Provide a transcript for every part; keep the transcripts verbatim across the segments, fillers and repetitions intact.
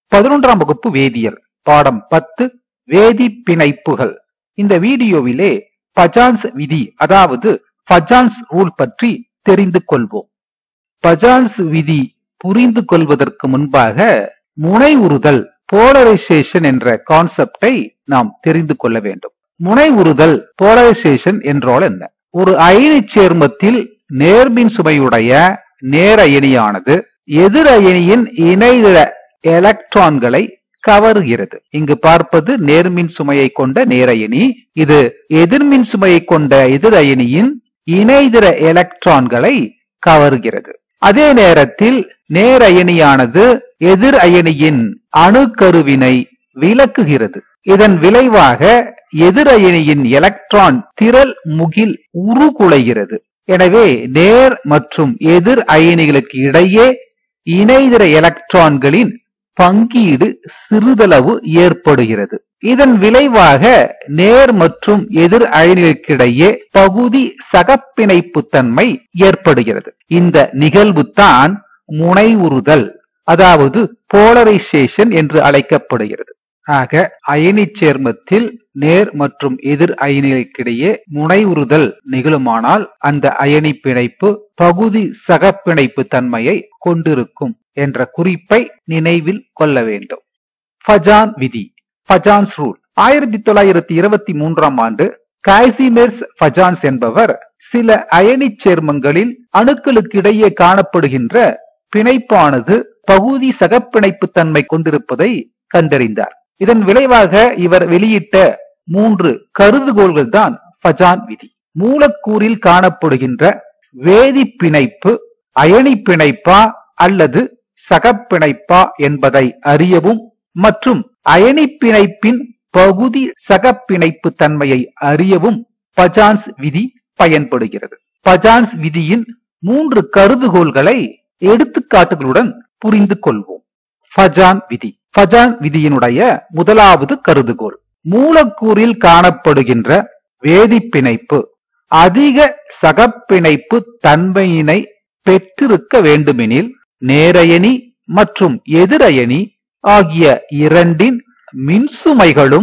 பதினொன்றாம் வகுப்பு வேதியியல் பாடம் பத்து வேதி பிணைப்புகள். இந்த வீடியோவிலே பஜான்ஸ் விதி அதாவது பஜான்ஸ் ரூல் பற்றி தெரிந்து கொள்வோம். பஜான்ஸ் விதி புரிந்து கொள்வதற்கு முன்பாக முனை உறுதல் போலரைசேஷன் என்ற கான்செப்டை நாம் தெரிந்து கொள்ள வேண்டும். முனை உறுதல் போலரைசேஷன் என்றால் என்ன? ஒரு அயனி சேர்மத்தில் நேர்மின் சுமையுடைய நேர அயனியானது எதிர் அயனியின் இணைதிர எலக்ட்ரான்களை கவருகிறது. இங்கு பார்ப்பது நேர்மின் சுமையை கொண்ட நேரயனி, இது எதிர்மின் சுமையை கொண்ட எதிர் அயனியின் இணைதிர எலக்ட்ரான்களை கவருகிறது. அதே நேரத்தில் நேர் அயனியானது எதிர் அயனியின் அணுக்கருவினை விலக்குகிறது. இதன் விளைவாக எதிர் அயனியின் எலக்ட்ரான் திரள் முகில் உருகுலைகிறது. எனவே நேர் மற்றும் எதிர் அயனிகளுக்கு இடையே இணைதிர எலக்ட்ரான்களின் பங்கீடு சிறிதளவு ஏற்படுகிறது. இதன் விளைவாக நேர் மற்றும் எதிர் அயனிகளுக்கிடையே பகுதி சகப்பிணைப்பு தன்மை ஏற்படுகிறது. இந்த நிகழ்வு தான் முனை உறுதல் அதாவது போலரைசேஷன் என்று அழைக்கப்படுகிறது. ஆக அயனி சேர்மத்தில் நேர் மற்றும் எதிர் அயனிகளுக்கிடையே முனை உறுதல் நிகழுமானால் அந்த அயனி பிணைப்பு பகுதி சகப்பிணைப்பு தன்மையை கொண்டிருக்கும் என்ற குறிப்பை நினைவில் கொள்ள வேண்டும். பஜான் விதி பஜான்ஸ் ரூல். ஆயிரத்தி தொள்ளாயிரத்தி இருபத்தி மூன்றாம் ஆண்டு காசிமிர்ஸ் பஜான்ஸ் என்பவர் சில அயனி சேர்மங்களில் அணுக்களுக்கு இடையே காணப்படுகின்ற பிணைப்பானது பகுதி சகப்பிணைப்பு தன்மை கொண்டிருப்பதை கண்டறிந்தார். இதன் விளைவாக இவர் வெளியிட்ட மூன்று கருதுகோள்கள் தான் பஜான் விதி. மூலக்கூறில் காணப்படுகின்ற வேதி பிணைப்பு அயனி பிணைப்பா அல்லது சகப்பிணைப்பா என்பதை அறியவும் மற்றும் அயனி பிணைப்பின் பகுதி சகப்பிணைப்பு தன்மையை அறியவும் பஜான்ஸ் விதி பயன்படுகிறது. பஜான்ஸ் விதியின் மூன்று கருதுகோள்களை எடுத்துக்காட்டுகளுடன் புரிந்து கொள்வோம். பஜான் விதி. பஜான் விதியினுடைய முதலாவது கருதுகோள், மூலக்கூறில் காணப்படுகின்ற வேதி பிணைப்பு அதிக சகப்பிணைப்பு தன்மையினை பெற்றிருக்க வேண்டுமெனில் நேரயனி மற்றும் எதிரயனி ஆகிய இரண்டின் மின்சுமைகளும்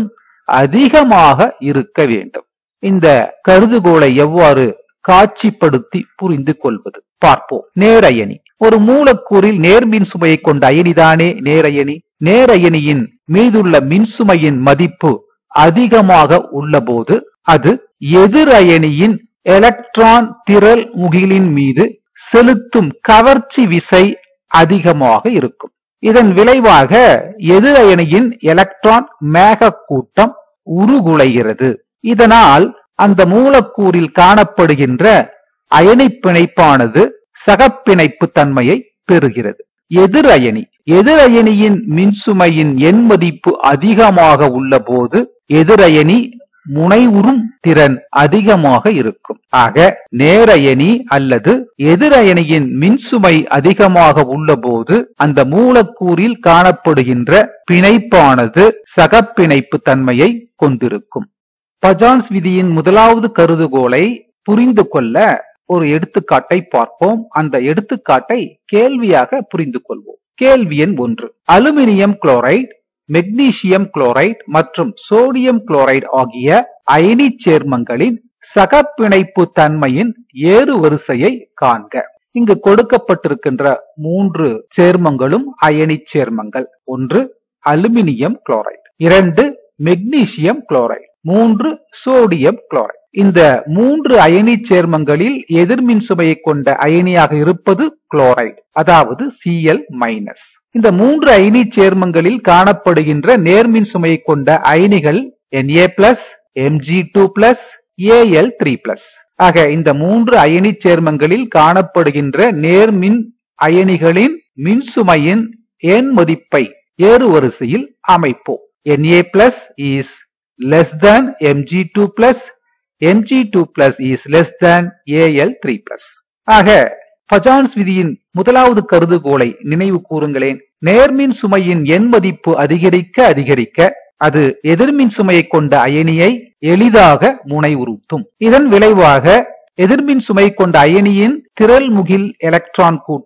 அதிகமாக இருக்க வேண்டும். இந்த கருதுகோளை எவ்வாறு காட்சிப்படுத்தி புரிந்து கொள்வது பார்ப்போம். நேரயனி. ஒரு மூலக்கூறில் நேர்மின் சுமையை கொண்ட அயனிதானே நேரயனி. நேரயனியின் மீதுள்ள மின்சுமையின் மதிப்பு அதிகமாக உள்ள போது அது எதிர் அயனியின் எலக்ட்ரான் திரள் முகிலின் மீது செலுத்தும் கவர்ச்சி விசை அதிகமாக இருக்கும். இதன் விளைவாக எதிர் அயனியின் எலக்ட்ரான் மேக கூட்டம் உருகுலைகிறது. இதனால் அந்த மூலக்கூறில் காணப்படுகின்ற அயனி பிணைப்பானது சகப்பிணைப்பு தன்மையை பெறுகிறது. எதிர் அயனி. எதிர் அயனியின் மின்சுமையின் எண் மதிப்பு அதிகமாக உள்ள போது எதிரயனி முனைவுறும் திறன் அதிகமாக இருக்கும். ஆக நேரயனி அல்லது எதிரயனியின் மின்சுமை அதிகமாக உள்ள போது அந்த மூலக்கூறில் காணப்படுகின்ற பிணைப்பானது சகப்பிணைப்பு தன்மையை கொண்டிருக்கும். பஜான்ஸ் விதியின் முதலாவது கருதுகோளை புரிந்து கொள்ள ஒரு எடுத்துக்காட்டை பார்ப்போம். அந்த எடுத்துக்காட்டை கேள்வியாக புரிந்து கொள்வோம். கேள்வி எண் ஒன்று. அலுமினியம் குளோரைடு, மெக்னீசியம் குளோரைடு மற்றும் சோடியம் குளோரைடு ஆகிய அயனி சேர்மங்களின் சகப்பிணைப்பு தன்மையின் ஏறு வரிசையை காண்க. இங்கு கொடுக்கப்பட்டிருக்கின்ற மூன்று சேர்மங்களும் அயனி சேர்மங்கள். ஒன்று அலுமினியம் குளோரைடு, இரண்டு மெக்னீசியம் குளோரைடு, மூன்று சோடியம் குளோரைடு. இந்த மூன்று அயனி சேர்மங்களில் எதிர்மின் சுமையை கொண்ட அயனியாக இருப்பது குளோரைடு அதாவது Cl மைனஸ். இந்த மூன்று அயனி சேர்மங்களில் காணப்படுகின்ற நேர்மின் சுமையை கொண்ட அயனிகள் Na plus, Mg two plus, Al three plus. ஆக இந்த மூன்று அயனி சேர்மங்களில் காணப்படுகின்ற நேர்மின் அயனிகளின் மின்சுமையின் எண் மதிப்பை ஏறு வரிசையில் அமைப்போம். Na plus is less than Mg two plus, Mg two plus is less than Al three plus. ஆக பஜான்ஸ் விதியின் முதலாவது கருதுகோளை நினைவு கூறுங்களேன். நேர்மின் சுமையின் எண் மதிப்பு அதிகரிக்க அதிகரிக்க அது எதிர்மின் சுமையை கொண்ட அயனியை எளிதாக முனை உறுத்தும். இதன் விளைவாக எதிர்மின் சுமை கொண்ட அயனியின் திரள் முகில் எலக்ட்ரான் கூட்டம்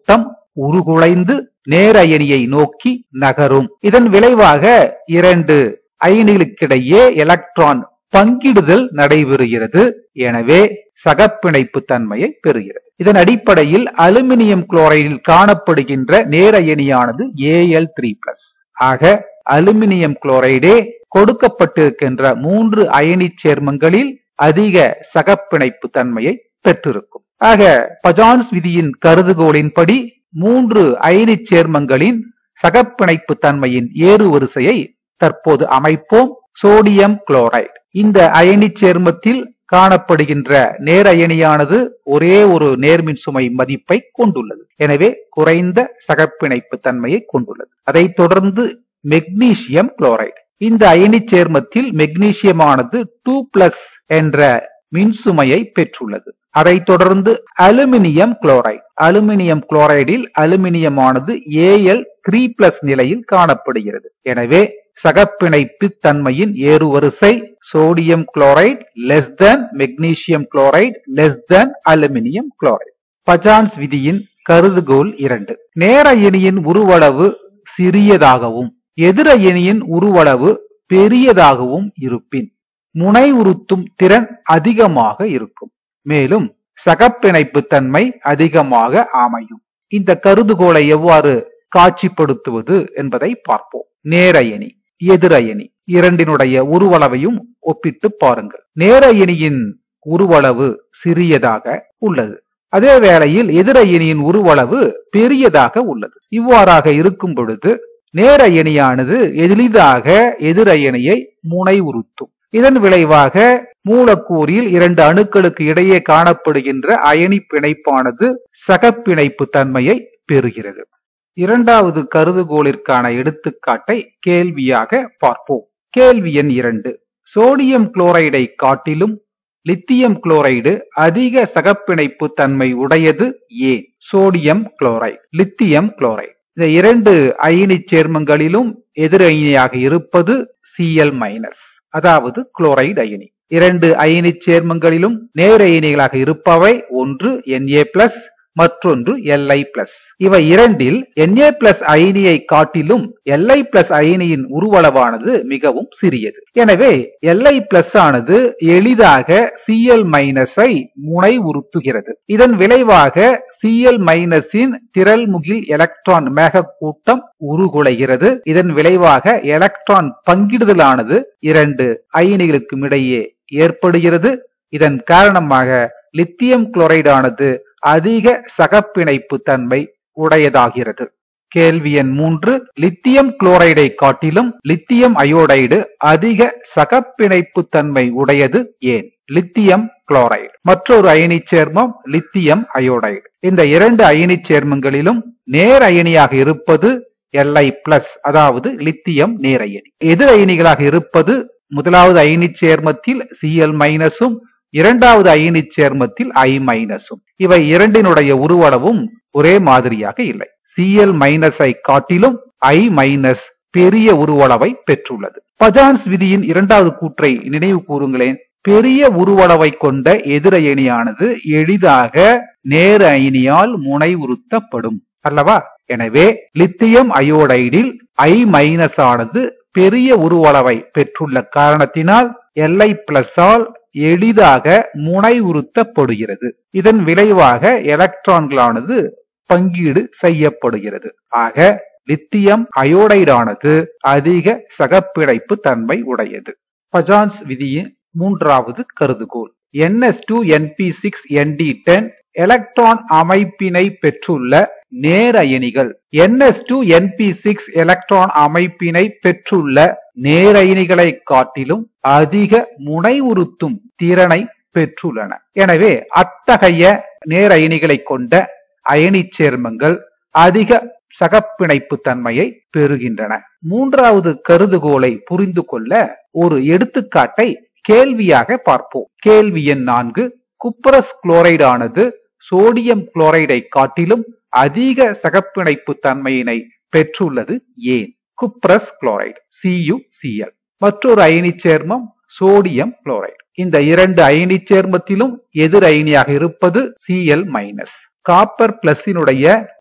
உருகுலைந்து நேர் அயனியை நோக்கி நகரும். இதன் விளைவாக இரண்டு அயனிகளுக்கிடையே எலக்ட்ரான் பங்கிடுதல் நடைபெறுகிறது. எனவே சகப்பிணைப்பு தன்மையை பெறுகிறது. இதன் அடிப்படையில் அலுமினியம் குளோரைடில் காணப்படுகின்ற நேர் அயனியானது ஏ எல் த்ரீ பிளஸ். ஆக அலுமினியம் குளோரைடே கொடுக்கப்பட்டிருக்கின்ற மூன்று அயனி சேர்மங்களில் அதிக சகப்பிணைப்பு தன்மையை பெற்றிருக்கும். ஆக பஜான்ஸ் விதியின் கருதுகோளின்படி மூன்று அயனி சேர்மங்களின் சகப்பிணைப்பு தன்மையின் ஏறு வரிசையை தற்போது அமைப்போம். சோடியம் குளோரைடு இந்த அயனி சேர்மத்தில் காணப்படுகின்ற நேர் அயனியானது ஒரே ஒரு நேர்மின் சுமை மதிப்பை கொண்டுள்ளது. எனவே குறைந்த சகப்பிணைப்பு தன்மையை கொண்டுள்ளது. அதைத் தொடர்ந்து மெக்னீசியம் குளோரைடு இந்த அயனி சேர்மத்தில் மெக்னீசியமானது டூ பிளஸ் என்ற மின்சுமையை பெற்றுள்ளது. அதைத் தொடர்ந்து அலுமினியம் குளோரைடு அலுமினியம் குளோரைடில் அலுமினியமானது ஏ எல் த்ரீ பிளஸ் நிலையில் காணப்படுகிறது. எனவே சகப்பிணைப்பு தன்மையின் ஏறுவரிசை sodium chloride less than magnesium chloride less than aluminium chloride. Fajans விதியின் கருதுகோள் இரண்டு. நேர் அயனியின் உருவளவு சிறியதாகவும் எதிர் அயனியின் உருவளவு பெரியதாகவும் இருப்பின் முனை உறுத்தும் திறன் அதிகமாக இருக்கும். மேலும் சகப்பிணைப்பு தன்மை அதிகமாக அமையும். இந்த கருதுகோளை எவ்வாறு காட்சிப்படுத்துவது என்பதை பார்ப்போம். நேர் அயனி எதிர் அயனி இரண்டினுடைய உருவளவையும் ஒப்பிட்டு பாருங்கள். நேர் அயனியின் உருவளவு சிறியதாக உள்ளது. அதே வேளையில் எதிர் அயனியின் உருவளவு பெரியதாக உள்ளது. இவ்வாறாக இருக்கும் பொழுது நேர் அயனியானது எளிதாக எதிர் அயனியை முனை உறுத்தும். இதன் விளைவாக மூலக்கூறில் இரண்டு அணுக்களுக்கு இடையே காணப்படுகின்ற அயனி பிணைப்பானது சகப்பிணைப்பு தன்மையை பெறுகிறது. இரண்டாவது கருதுகோளிற்கான எடுத்துக்காட்டை கேள்வியாக பார்ப்போம். கேள்வி எண் இரண்டு. சோடியம் குளோரைடை காட்டிலும் லித்தியம் குளோரைடு அதிக சகப்பிணைப்பு தன்மை உடையது ஏன்? சோடியம் குளோரைடு லித்தியம் குளோரைடு இந்த இரண்டு அயனி சேர்மங்களிலும் எதிர் அயனியாக இருப்பது சி எல் மைனஸ், அதாவது குளோரைடு அயனி. இரண்டு அயனி சேர்மங்களிலும் நேர் அயனிகளாக இருப்பவை ஒன்று என் ஏ பிளஸ் மற்றொன்று எல் ஐ பிளஸ். இவை இரண்டில் என் ஏ பிளஸ் அயனியை காட்டிலும் எல் ஐ பிளஸ் அயனியின் உருவளவானது மிகவும் சிறியது. எனவே எல் ஐ பிளஸ் ஆனது எளிதாக சி எல் மைனஸை முனை உறுத்துகிறது. இதன் விளைவாக சி எல் மைனஸின் திரள் முகில் எலக்ட்ரான் மேக கூட்டம் உருகுலைகிறது. இதன் விளைவாக எலக்ட்ரான் பங்கிடுதலானது இரண்டு அயனிகளுக்கும் இடையே ஏற்படுகிறது. இதன் காரணமாக லித்தியம் குளோரைடு ஆனது அதிக சகப்பிணைப்பு தன்மை உடையதாகிறது. கேள்வி எண் மூன்று. லித்தியம் குளோரைடை காட்டிலும் லித்தியம் அயோடைடு அதிக சகப்பிணைப்பு தன்மை உடையது ஏன்? லித்தியம் குளோரைடு மற்றொரு அயனி சேர்மம் லித்தியம் அயோடைடு. இந்த இரண்டு அயனி சேர்மங்களிலும் நேர் அயனியாக இருப்பது எல் ஐ பிளஸ், அதாவது லித்தியம் நேர் அயனி. எதிர் அயனிகளாக இருப்பது முதலாவது அயனி சேர்மத்தில் சி எல் மைனஸும் இரண்டாவது அயனி சேர்மத்தில் ஐ மைனஸும். இவை இரண்டினுடைய உருவளவும் ஒரே மாதிரியாக இல்லை. சி எல் மைனஸை காட்டிலும் ஐ மைனஸ் பெரிய உருவளவை பெற்றுள்ளது. பஜான்ஸ் விதியின் இரண்டாவது கூற்றை நினைவு கூறுங்களேன். பெரிய உருவளவை கொண்ட எதிர் அயனியானது எளிதாக நேர் அயனியால் முனை உறுத்தப்படும் அல்லவா? எனவே லித்தியம் அயோடைடில் ஐ மைனஸ் ஆனது பெரிய உருவளவை பெற்றுள்ள காரணத்தினால் எல் ஐ பிளஸ் ஆல் எளிதாக முனை உறுத்தப்படுகிறது. இதன் விளைவாக எலக்ட்ரான்களானது பங்கீடு செய்யப்படுகிறது. ஆக லித்தியம் அயோடைடானது அதிக சகப்பிணைப்பு தன்மை உடையது. பஜான்ஸ் விதியின் மூன்றாவது கருதுகோள். N S two N P six N D ten electron அமைப்பினை பெற்றுள்ள நேர் அயனிகள் N S two N P six electron அமைப்பினை பெற்றுள்ள நேர் அயனிகளை காட்டிலும் அதிக முனை உறுத்தும் திறனை பெற்றுள்ளன. எனவே அத்தகைய நேர் அயனிகளை கொண்ட அயனி சேர்மங்கள் அதிக சகப்பிணைப்பு தன்மையை பெறுகின்றன. மூன்றாவது கருதுகோளை புரிந்து கொள்ள ஒரு எடுத்துக்காட்டை கேள்வியாக பார்ப்போம். கேள்வி எண் நான்கு. குப்ரஸ் குளோரைடு ஆனது சோடியம் குளோரைடை காட்டிலும் அதிக சகப்பிணைப்பு தன்மையினை பெற்றுள்ளது ஏன்? Cuprous chloride C U C L மற்றொரு அயனி சேர்மம் சோடியம் குளோரைடு. இந்த இரண்டு அயனி சேர்மத்திலும் எதிர் அயனியாக இருப்பது சி எல் மைனஸ். காப்பர் பிளஸினுடைய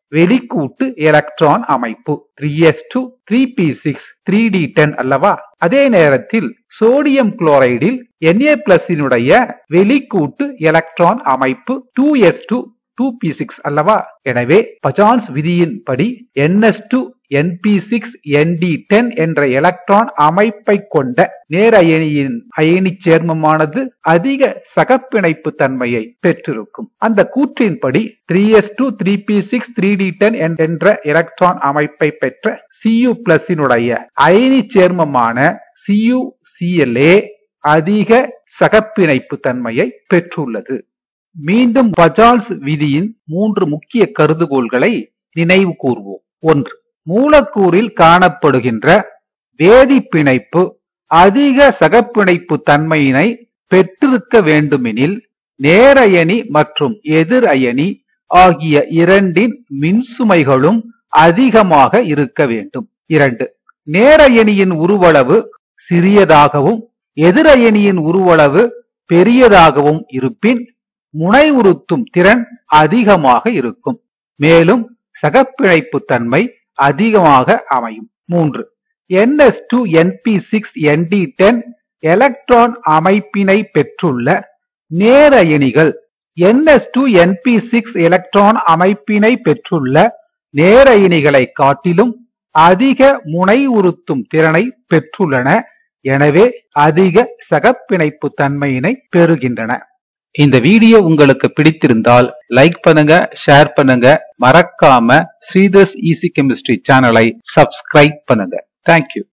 வெளிக்கூட்டு எலக்ட்ரான் அமைப்பு three S two three P six three D ten அல்லவா? அதே நேரத்தில் சோடியம் குளோரைடில் Na பிளஸினுடைய வெளிக்கூட்டு எலக்ட்ரான் அமைப்பு two S two two P six அல்லவா? எனவே பஜான்ஸ் விதியின்படி N S two N P six N D ten என்ற எலக்ட்ரான் அமைப்பை கொண்ட நேர் அயனியின் அயனி சேர்மமானது அதிக சகப்பிணைப்பு தன்மையை பெற்றிருக்கும். அந்த கூற்றின்படி three S two three P six three D ten என்ற எலக்ட்ரான் அமைப்பை பெற்ற Cu பிளஸினுடைய அயனி சேர்மமான சி யு சி எல் ஏ அதிக சகப்பிணைப்பு தன்மையை பெற்றுள்ளது. மீண்டும் பஜால்ஸ் விதியின் மூன்று முக்கிய கருதுகோள்களை நினைவு கூர்வோம். ஒன்று, மூலக்கூறில் காணப்படுகின்ற வேதி பிணைப்பு அதிக சகப்பிணைப்பு தன்மையினை பெற்றிருக்க வேண்டுமெனில் நேரயனி மற்றும் எதிர் அயனி ஆகிய இரண்டின் மின்சுமைகளும் அதிகமாக இருக்க வேண்டும். இரண்டு, நேரயனியின் உருவளவு சிறியதாகவும் எதிரயனியின் உருவளவு பெரியதாகவும் இருப்பின் முனை உறுத்தும் திறன் அதிகமாக இருக்கும். மேலும் சகப்பிணைப்பு தன்மை அதிகமாக அமையும். மூன்று, N S two N P six N D ten electron அமைப்பினை பெற்றுள்ள நேரயனிகள் N S two N P six electron அமைப்பினை பெற்றுள்ள நேரயனிகளை காட்டிலும் அதிக முனை உறுத்தும் திறனை பெற்றுள்ளன. எனவே அதிக சகப்பிணைப்பு தன்மையினை பெறுகின்றன. இந்த வீடியோ உங்களுக்கு பிடித்திருந்தால் லைக் பண்ணுங்க, ஷேர் பண்ணுங்க, மறக்காம ஸ்ரீதர்ஸ் ஈஸி கெமிஸ்ட்ரி சேனலை சப்ஸ்கிரைப் பண்ணுங்க. தேங்க்யூ.